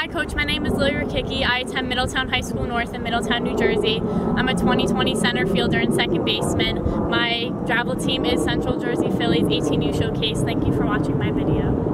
Hi Coach, my name is Lily Rakicki. I attend Middletown High School North in Middletown, New Jersey. I'm a 2020 center fielder and second baseman. My travel team is Central Jersey Phillies 18U Showcase. Thank you for watching my video.